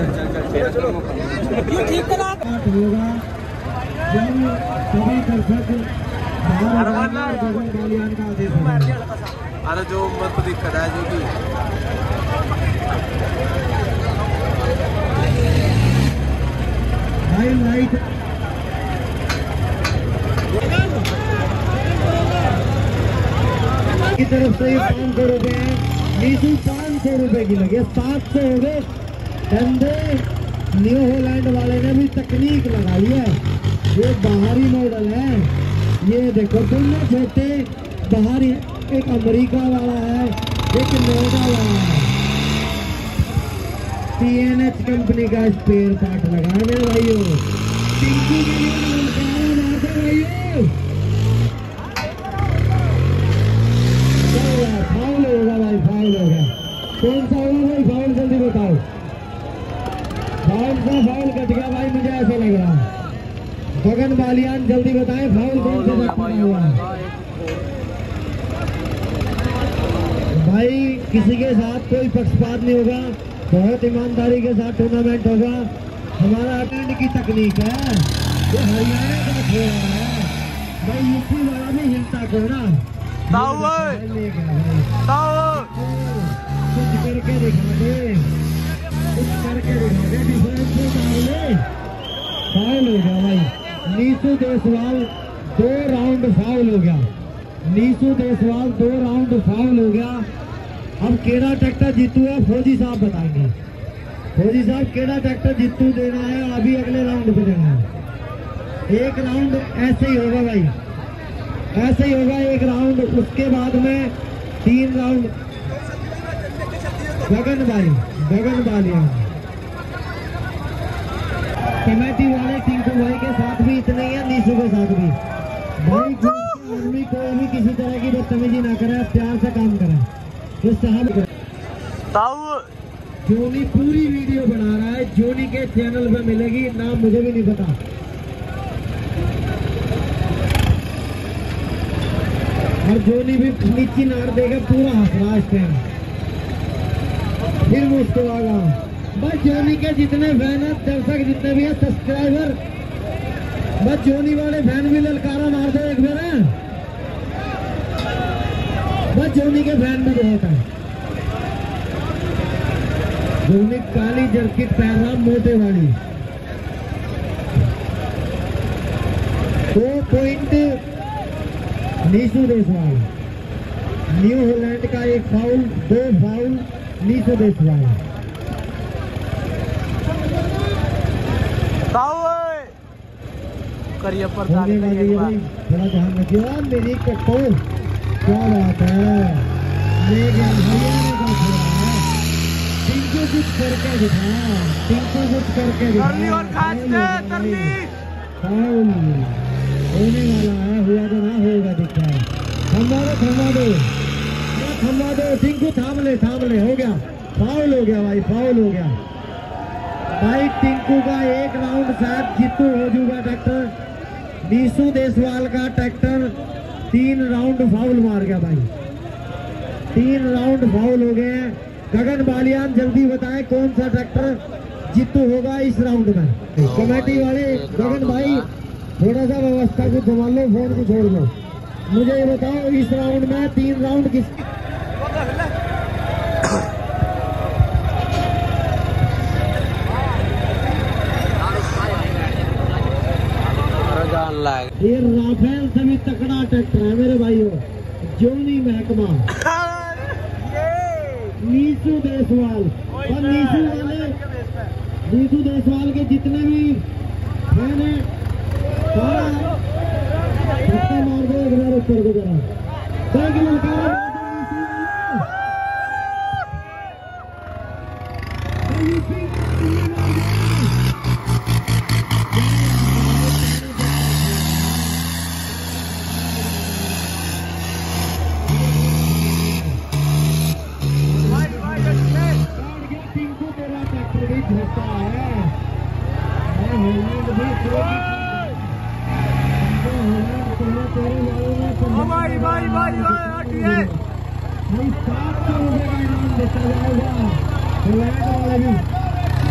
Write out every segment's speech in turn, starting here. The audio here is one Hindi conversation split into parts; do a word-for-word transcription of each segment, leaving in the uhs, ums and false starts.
ठीक करा होगा सभी दर्शक अरे जो मत दिक्कत है जो कि लाइट की तरफ से पाँच सौ रुपए है। नीतू पाँच सौ रुपए की लगे, सात सौ हो गए। धंधे न्यू हॉलैंड वाले ने भी तकनीक लगाई है। ये बाहरी मॉडल है, ये देखो दोनों छोटे बाहरी, एक अमेरिका वाला है एक नोएडा वाला है। टी एन एच कंपनी का स्पेयर पार्ट लगा है मेरे भाइयों। टिंकू के लिए भाइयों फाउल होगा भाई, फाउल होगा। कौन सा होगा भाई फाउल, जल्दी बताओ। फाउल का फाउल कट गया भाई, मुझे ऐसा लग रहा है। गगन बालियान जल्दी बताएं फाउल कौन सा हुआ है भाई। किसी के साथ कोई पक्षपात नहीं होगा, बहुत ईमानदारी के साथ टूर्नामेंट होगा। हमारा अटेंड की तकनीक है, ये हरियाणा का खेल है भाई। यूपी वाला भी हिलता को ना कुछ करके दिखा दे, कुछ करके दिखा दे, डिफरेंस फाउल हो गया भाई। नीतू देसवाल दो राउंड फाउल हो गया। नीतू देसवाल दो राउंड फाउल हो गया। अब केड़ा ट्रैक्टर जीतू है फौजी साहब बताएंगे। फौजी साहब केड़ा ट्रैक्टर जीतू देना है, अभी अगले राउंड पे देना है। एक राउंड ऐसे ही होगा भाई, ऐसे ही होगा एक राउंड। उसके बाद में तीन राउंड गगन भाई, गगन बालिया कमेटी वाले टिंकू भाई के साथ भी इतने ही है, नीशू के साथ भी भाई। आदमी कोई भी किसी तरह की बदतमीजी ना करे, प्यार से काम करे। तो साहब जोनी पूरी वीडियो बना रहा है, जोनी के चैनल पे मिलेगी, नाम मुझे भी नहीं पता। और जोनी भी नीची नार देगा, पूरा हंस रहा है इस टाइम। फिर मुझको आगा बस जोनी के जितने फैन है, दर्शक जितने भी है, सब्सक्राइबर, बस जोनी वाले फैन भी ललकारा मार दो एक बार है। बस जोनी के फैन भी बहुत है। जोनी काली जर्किट पहन रहा मोटे वाली। दो point Nishu Deswal, new Holland का एक फाउल, दो फाउल नीशू देसवाल। करिए पर भाई थोड़ा ध्यान रखिए मेरी कट्टो, क्या बात है। ले गया टिंकू कुछ करके दिखा, टिंकू कुछ करके दिखा। फाउल होने वाला है, हुआ तो ना होगा दिखता है। थमा दो थमा दो थमा दो, टिंकू थाम ले थाम ले, हो गया फाउल हो गया भाई, फाउल हो गया भाई। टिंकू का एक राउंड शायद जीतू हो जाएगा ट्रैक्टर। नीशू देसवाल का ट्रैक्टर तीन राउंड फाउल मार गया भाई, तीन राउंड फाउल हो गए हैं। गगन बालियान जल्दी बताएं कौन सा ट्रैक्टर जीतू होगा इस राउंड में। कमेटी वाले गगन भाई थोड़ा सा व्यवस्था को संभाल लो, फोन को छोड़ दो। मुझे ये बताओ इस राउंड में तीन राउंड किस ये राफेल से भी तकड़ा ट्रैक्टर है मेरे भाइयों। जोनी महकमा, नीशू देसवाल और नीशू वाले, नीशू देसवाल के जितने भी फैन है सारा मार दो एक बार ऊपर को जरा। भाई भाई भाई हटिए भाई, सात सौ रुपए का इनाम देता जाएगा।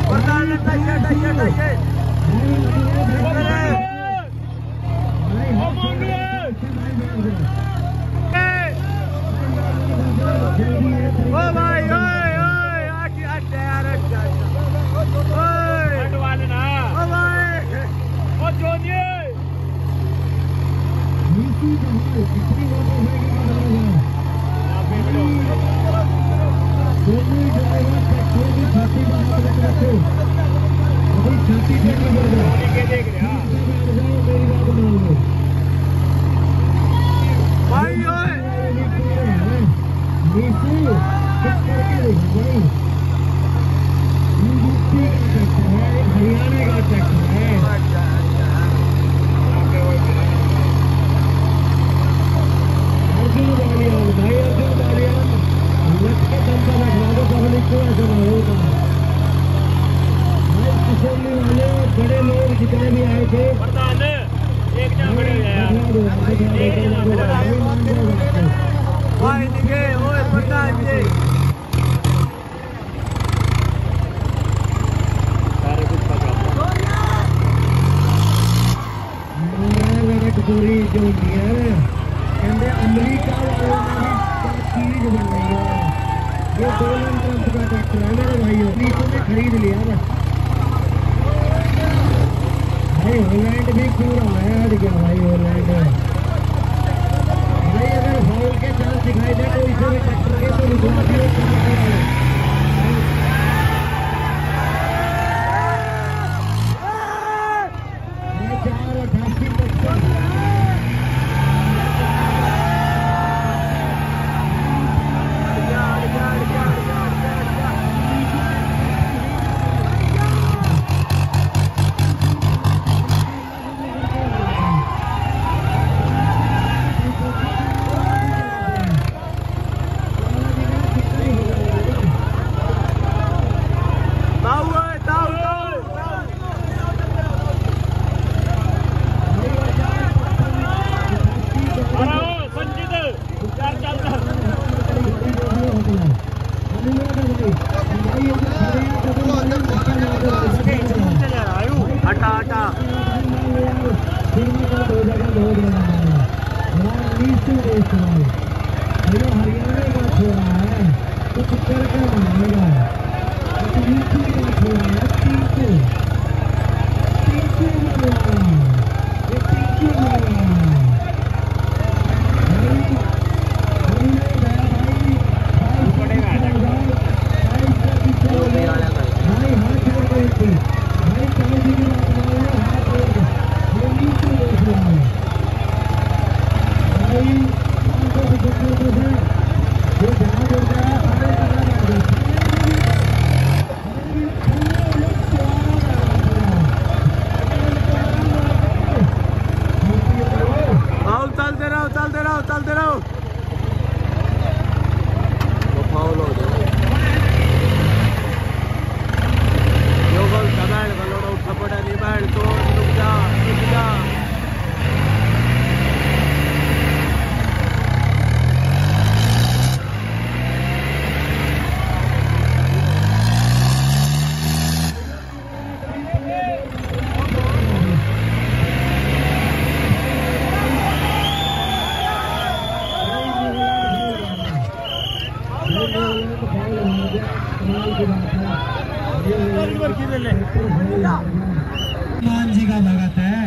मान जी का भगत है,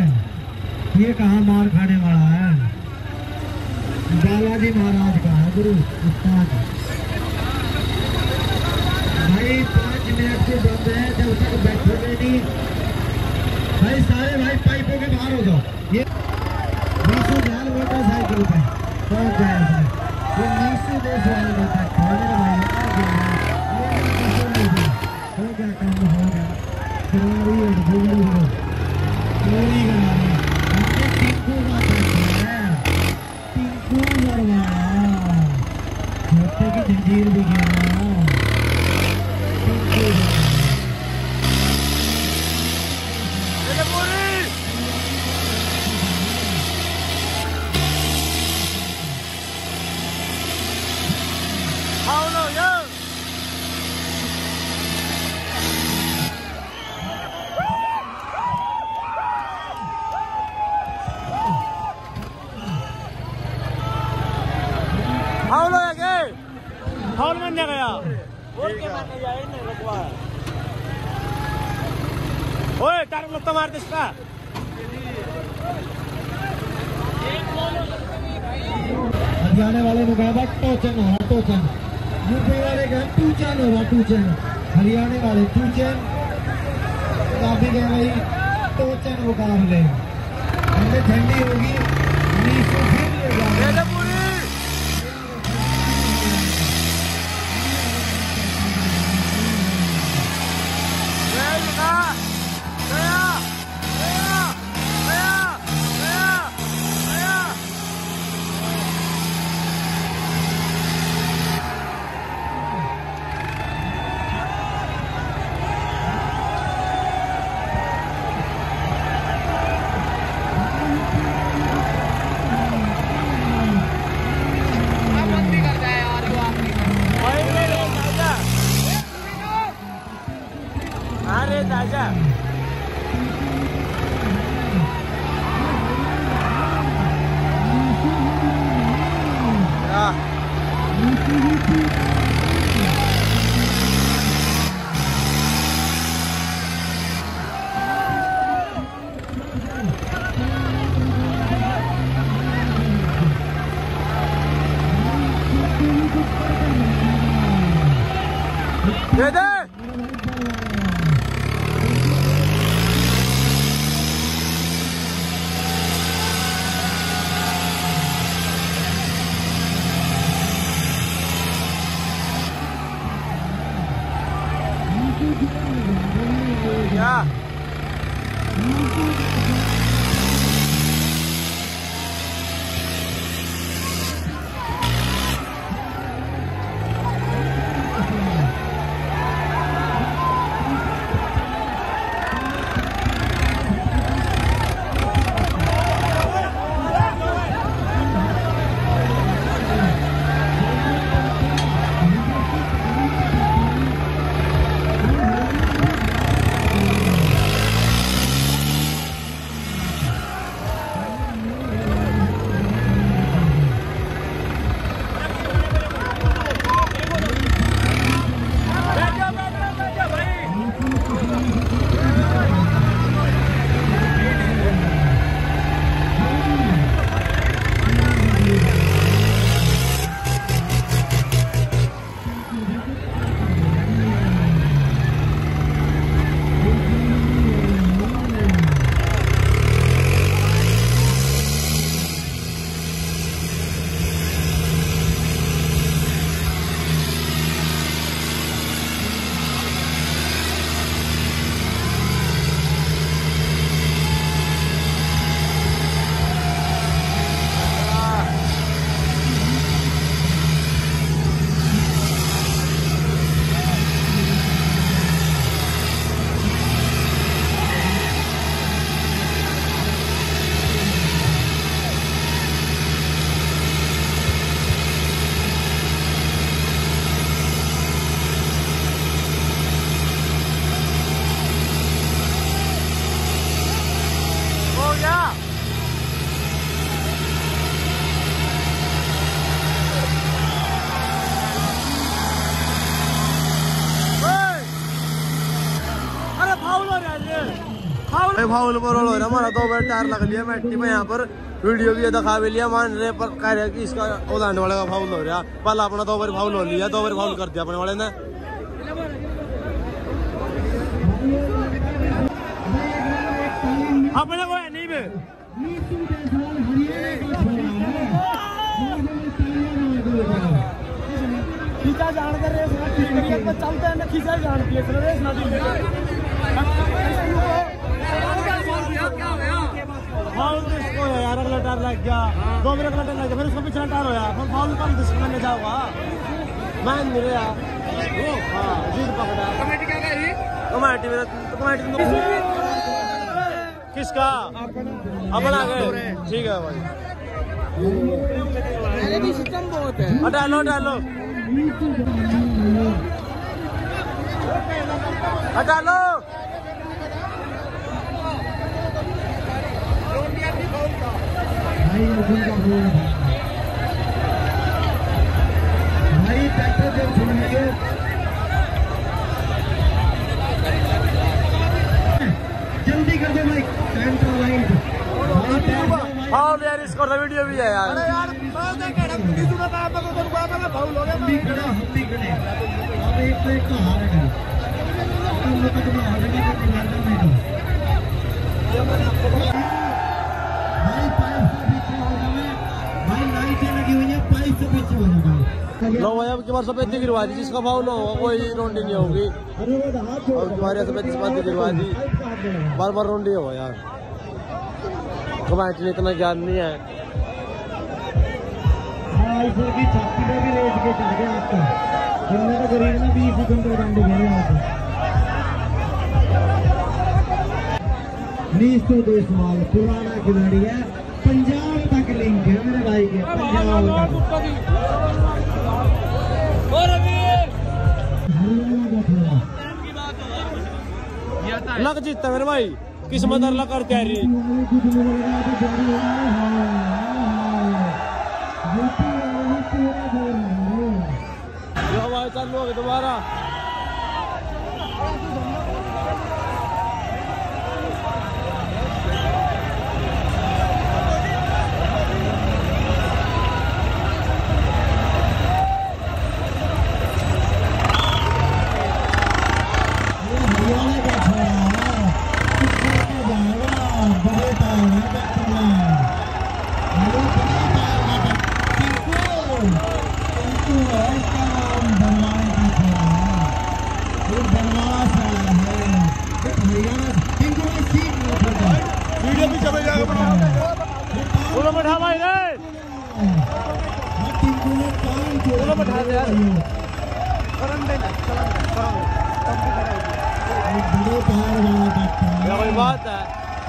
ये कहाँ मार खाने वाला है, बालाजी महाराज का है गुरु उस्ताद। भाई पाँच मिनट से बंद है, जब तक बैठोगे नहीं भाई सारे भाई पाइपों के बाहर हो जाओ। ये नीसू ध्यान मोटरसाइकिल पे पहुंच जाए ये नीसू देश वाले होता है मेरे भाई हो गया काम हो गया चोरी है चोरी हो चोरी करा हमने टिंकू का है टिंकू मरवाया छोटे की जंजीर भी गया टिंकू ओए तार लोग तो मार दे इसका। हरियाणा वाले मुकाबला टोचन हो रहा टोचन, यूपी वाले का टूचन हो रहा टूचन, हरियाणा वाले टूचन, काफी कह भाई टोचन मुकाबले। हमें ठंडी होगी नीचे फिर ले जाएगा। अरे दादा दे दे क्या फाउल पर हो रहा हमारा दो बार टायर लग लिया मैटी में यहाँ पर वीडियो भी दिखा भी लिया मान रहे पर कह रहे कि इसका ओलाने वाले का फाउल हो रहा पहला अपना दो बार फाउल हो लिया दो बार फाउल कर दिया अपने वाले ने अपने को है नहीं में खींचा जान कर रहे चलते हैं खींचा जान यार अगला टायर लग गया दो मिनट अगला टायर लग गया फिर उसको पिछला टायर होया फिर फाउल कम डिस्प्ले जाऊंगा मैं मेरे यार हाँ जीत पकड़ा कमेटी क्या कह रही कमेटी मेरा कमेटी किसका अपना गए ठीक है भाई मेरे भी सिस्टम बहुत है हटा लो हटा लो हटा लो भाई ट्रैक्टर जब छोड़ेंगे हाँ यार इसको वीडियो भी है यार। हम भी खड़े हम भी खड़े अब एक तो एक का हार है हम लोग तो हारेंगे तो निकालना नहीं तो भाई पाइप से पीछे हो जाए भाई लाइटें लगी हुई है पाइप से पीछे हो जाए लो भाई अब की बार सफेद गिरवा दी जिसका भाव ना होगा कोई रोंडी नहीं होगी। और तुम्हारे सफेद सफेद गिरवा दी बार बार रोंडी हो यार कमेंट में इतना ज्ञान नहीं है। ईश्वर की छाती में भी रेत के चढ़ गया आपका जिनने तो गरीब में बीस सेकंड तक डंडे घेरे आपको नीस तो देशमाल पुराना खिलाड़ी है पंजाब तक लिंक है मेरे भाई के पंजाब लग जीतता मेरे भाई किस्मत अल्लाह कर तैयारी जो हमारे चालू होगी दोबारा वीडियो भी चले जाएगा बोलो बैठा भाई रे बोलो बैठा दे यार क्या कोई बात है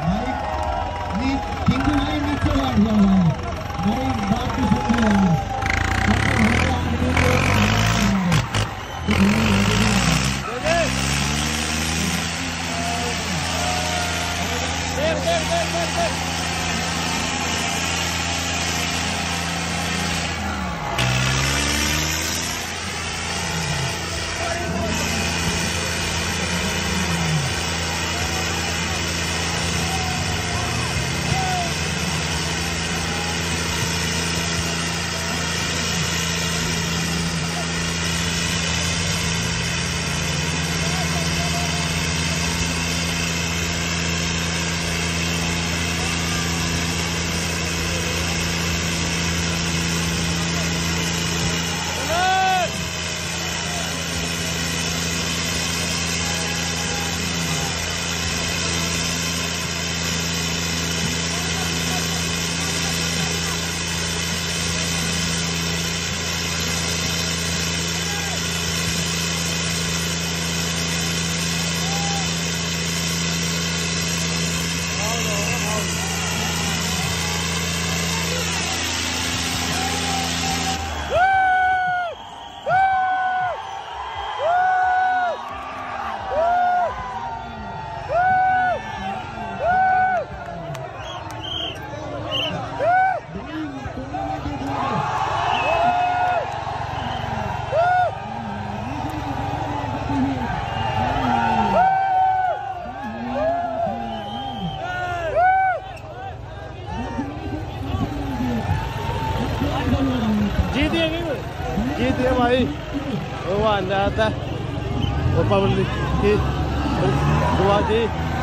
जीत गए भाई वो आता है वो पब्लिक की दुआ की